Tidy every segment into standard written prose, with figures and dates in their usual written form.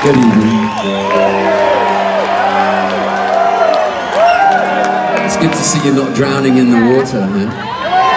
Good evening. It's good to see you not drowning in the water, huh?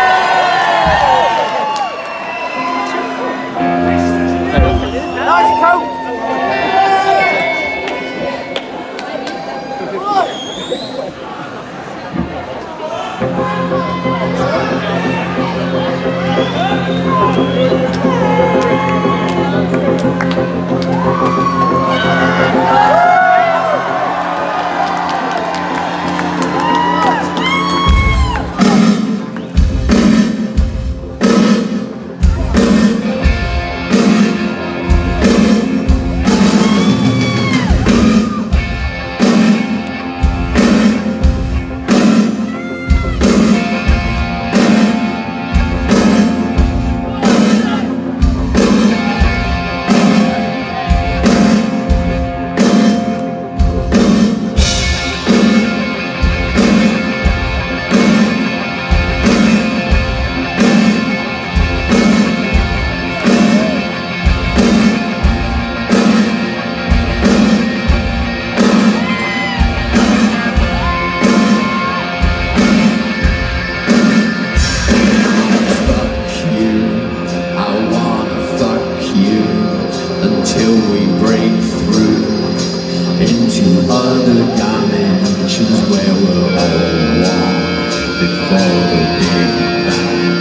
Until we break through into other dimensions where we're all one before the Big Bang.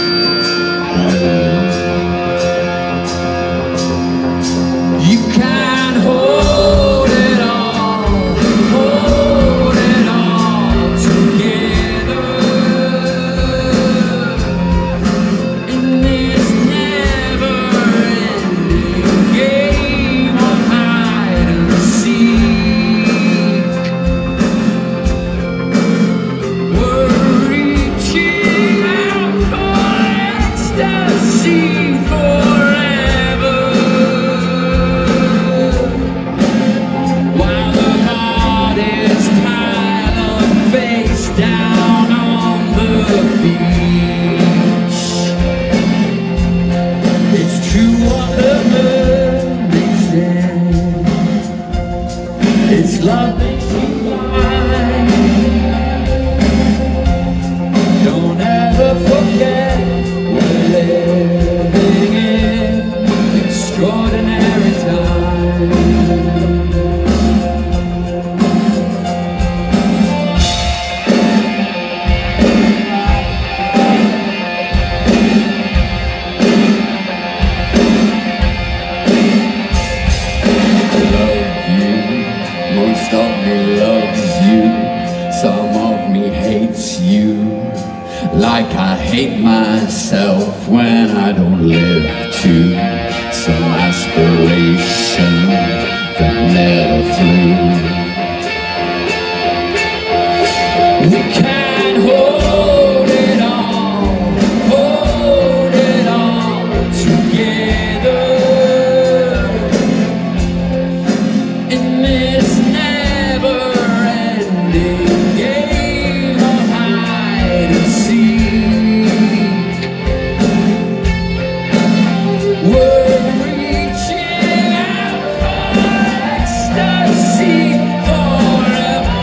You can't hold it all together in this never-ending game of hide and seek. We're reaching out for ecstasy forever, while the heart is piled face down on the beach. It's true what the mermaid said, it's love makes you blind. Don't ever forget we're living in extraordinary times. Most of me loves you, some of me hates you, like I hate myself when I don't live to some aspiration that never flew. We can't hold it all together in this never-ending game of hide and seek. We're reaching out for ecstasy forever,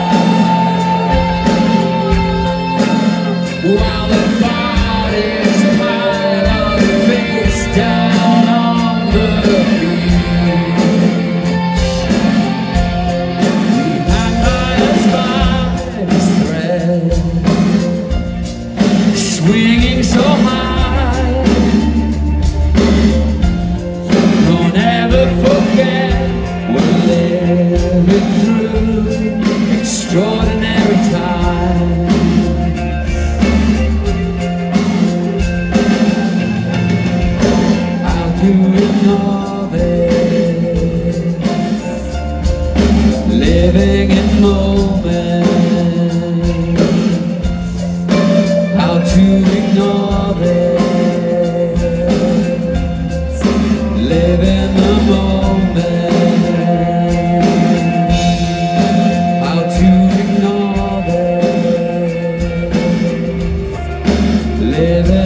while the bodies pile up face down on the beach. Swinging so high, don't ever forget we're living through extraordinary times. How do we know this? Living in moments. How to ignore this? Live in the moment. How to ignore this? Live in